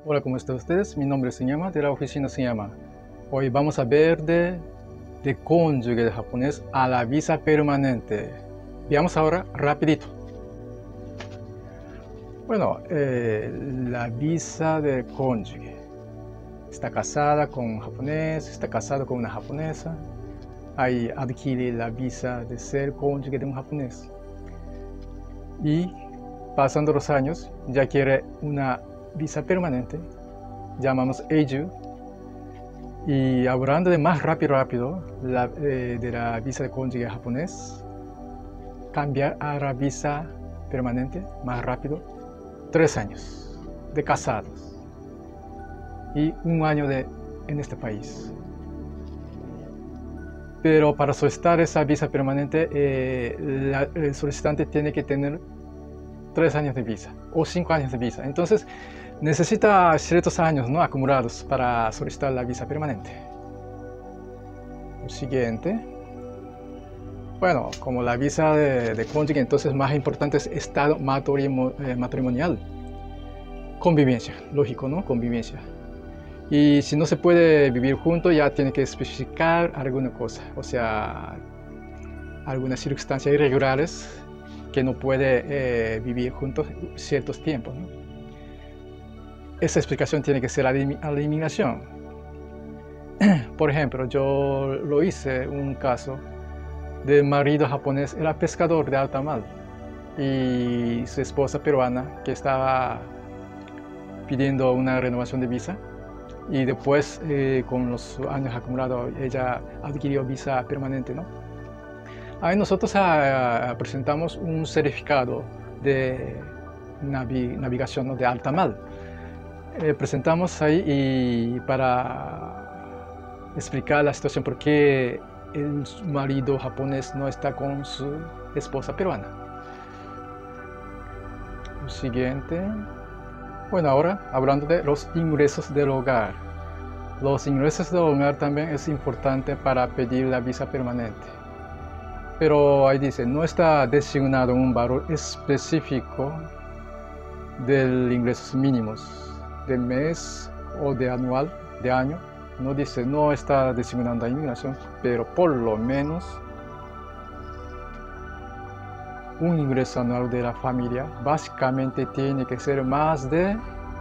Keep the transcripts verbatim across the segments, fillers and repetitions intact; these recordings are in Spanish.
Hola, ¿cómo están ustedes? Mi nombre es Senyama, de la oficina Senyama. Hoy vamos a ver de, de cónyuge de japonés a la visa permanente. Veamos ahora rapidito. Bueno, eh, la visa de cónyuge. Está casada con un japonés, está casado con una japonesa. Ahí adquiere la visa de ser cónyuge de un japonés. Y pasando los años, ya quiere una visa permanente. Llamamos Eiju. Y hablando de más rápido, rápido, la, eh, de la visa de cónyuge japonés, cambiar a la visa permanente más rápido, tres años de casados y un año de, en este país. Pero para solicitar esa visa permanente, eh, la, el solicitante tiene que tener tres años de visa o cinco años de visa. Entonces, necesita ciertos años, ¿no?, acumulados para solicitar la visa permanente. El siguiente. Bueno, como la visa de, de cónyuge, entonces más importante es estado matrimo, eh, matrimonial. Convivencia, lógico, ¿no? Convivencia. Y si no se puede vivir juntos, ya tiene que especificar alguna cosa, o sea, algunas circunstancias irregulares que no puede eh, vivir juntos ciertos tiempos, ¿no? Esa explicación tiene que ser a la inmigración. Por ejemplo, yo lo hice un caso de marido japonés, era pescador de alta mar, y su esposa peruana que estaba pidiendo una renovación de visa, y después eh, con los años acumulados ella adquirió visa permanente, ¿no? Ahí nosotros ah, presentamos un certificado de navi navegación, ¿no?, de alta mar. Eh, presentamos ahí y para explicar la situación por qué el marido japonés no está con su esposa peruana. Lo siguiente. Bueno, ahora hablando de los ingresos del hogar. Los ingresos del hogar también es importante para pedir la visa permanente. Pero ahí dice, no está designado un valor específico de ingresos mínimos de mes o de anual, de año. No dice, no está designando la inmigración, pero por lo menos un ingreso anual de la familia básicamente tiene que ser más de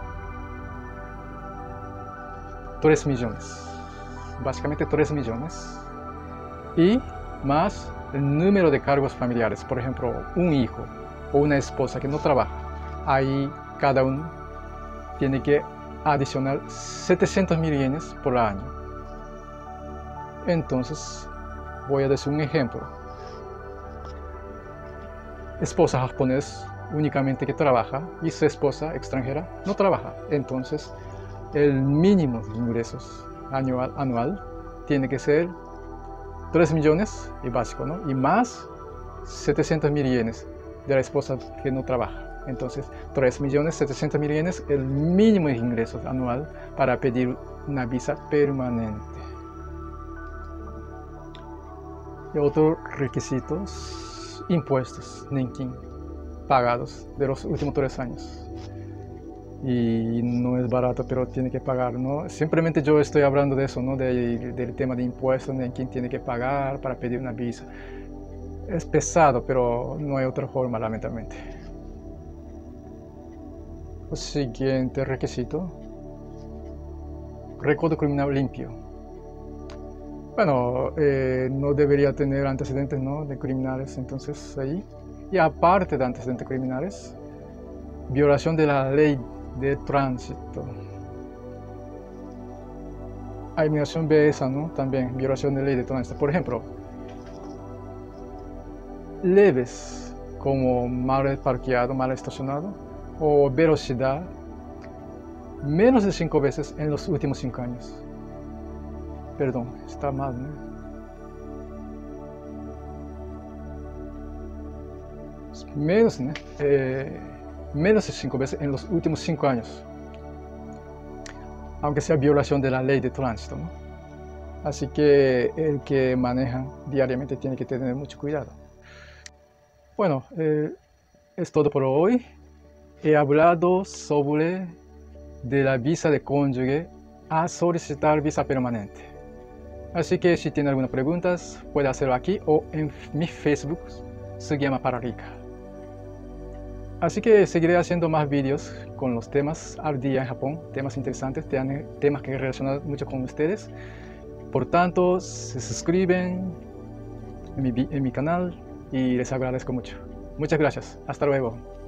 tres millones. Básicamente tres millones. Y más el número de cargos familiares. Por ejemplo, un hijo o una esposa que no trabaja. Ahí cada uno tiene que adicionar setecientos mil yenes por año. Entonces, voy a decir un ejemplo. Esposa japonesa únicamente que trabaja y su esposa extranjera no trabaja. Entonces, el mínimo de ingresos anual, anual tiene que ser tres millones y básico, ¿no? Y más setecientos mil yenes de la esposa que no trabaja. Entonces, tres millones setecientos mil yenes, el mínimo de ingresos anual para pedir una visa permanente. Y otros requisitos, impuestos, nenkin, pagados de los últimos tres años. Y no es barato, pero tiene que pagar, ¿no? Simplemente yo estoy hablando de eso, ¿no? De, del tema de impuestos, nenkin tiene que pagar para pedir una visa. Es pesado, pero no hay otra forma, lamentablemente. El siguiente requisito, récord criminal limpio. Bueno, eh, no debería tener antecedentes, ¿no?, de criminales, entonces ahí. Y aparte de antecedentes criminales, violación de la ley de tránsito. A inmigración ve esa, ¿no?, también, violación de ley de tránsito. Por ejemplo, leves como mal parqueado, mal estacionado, o velocidad menos de cinco veces en los últimos cinco años. Perdón, está mal, ¿no? Menos, ¿no? Eh, menos de cinco veces en los últimos cinco años. Aunque sea violación de la ley de tránsito, ¿no? Así que el que maneja diariamente tiene que tener mucho cuidado. Bueno, eh, es todo por hoy. He hablado sobre de la visa de cónyuge a solicitar visa permanente. Así que si tiene alguna pregunta, puede hacerlo aquí o en mi Facebook, Sugiyama para Rica. Así que seguiré haciendo más vídeos con los temas al día en Japón, temas interesantes, temas que relacionan mucho con ustedes. Por tanto, se suscriben en mi, en mi canal y les agradezco mucho. Muchas gracias. Hasta luego.